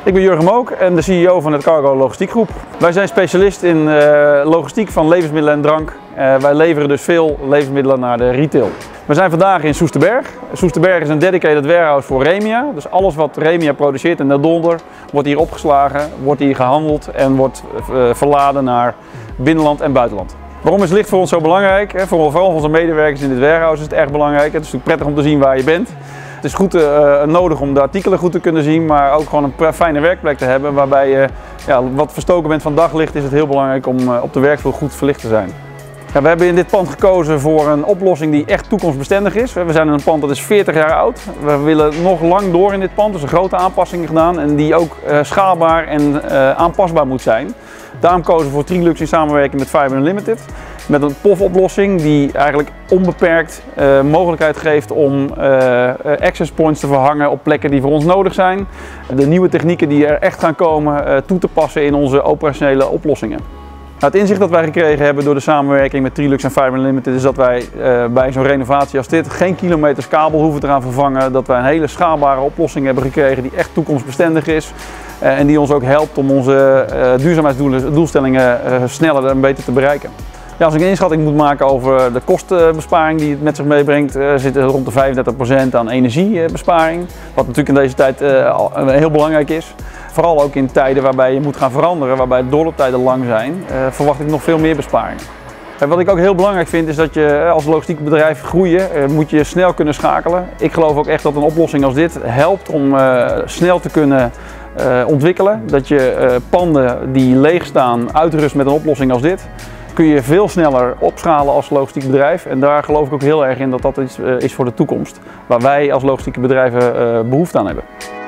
Ik ben Jurgen Mook en de CEO van het Cargo Logistiek Groep. Wij zijn specialist in logistiek van levensmiddelen en drank. Wij leveren dus veel levensmiddelen naar de retail. We zijn vandaag in Soesterberg. Soesterberg is een dedicated warehouse voor Remia. Dus alles wat Remia produceert in Den Dolder wordt hier opgeslagen, wordt hier gehandeld en wordt verladen naar binnenland en buitenland. Waarom is licht voor ons zo belangrijk? Vooral voor onze medewerkers in dit warehouse is het erg belangrijk. Het is natuurlijk prettig om te zien waar je bent. Het is goed nodig om de artikelen goed te kunnen zien, maar ook gewoon een fijne werkplek te hebben waarbij je wat verstoken bent van daglicht, is het heel belangrijk om op de werkvloer goed verlicht te zijn. Ja, we hebben in dit pand gekozen voor een oplossing die echt toekomstbestendig is. We zijn in een pand dat is 40 jaar oud. We willen nog lang door in dit pand, dus een grote aanpassingen gedaan en die ook schaalbaar en aanpasbaar moet zijn. Daarom kozen we voor Trilux in samenwerking met Fiber Unlimited. Met een POF-oplossing die eigenlijk onbeperkt mogelijkheid geeft om access points te verhangen op plekken die voor ons nodig zijn. De nieuwe technieken die er echt gaan komen toe te passen in onze operationele oplossingen. Het inzicht dat wij gekregen hebben door de samenwerking met Trilux en Fiber Unlimited is dat wij bij zo'n renovatie als dit geen kilometers kabel hoeven te gaan vervangen. Dat wij een hele schaalbare oplossing hebben gekregen die echt toekomstbestendig is. En die ons ook helpt om onze duurzaamheidsdoelstellingen sneller en beter te bereiken. Ja, als ik een inschatting moet maken over de kostenbesparing die het met zich meebrengt, zit er rond de 35% aan energiebesparing. Wat natuurlijk in deze tijd heel belangrijk is. Vooral ook in tijden waarbij je moet gaan veranderen, waarbij de doorlooptijden lang zijn, verwacht ik nog veel meer besparingen. Wat ik ook heel belangrijk vind is dat je als logistiek bedrijf groeien, moet je snel kunnen schakelen. Ik geloof ook echt dat een oplossing als dit helpt om snel te kunnen ontwikkelen. Dat je panden die leeg staan uitrust met een oplossing als dit. Kun je veel sneller opschalen als logistiek bedrijf en daar geloof ik ook heel erg in dat dat iets is voor de toekomst. Waar wij als logistieke bedrijven behoefte aan hebben.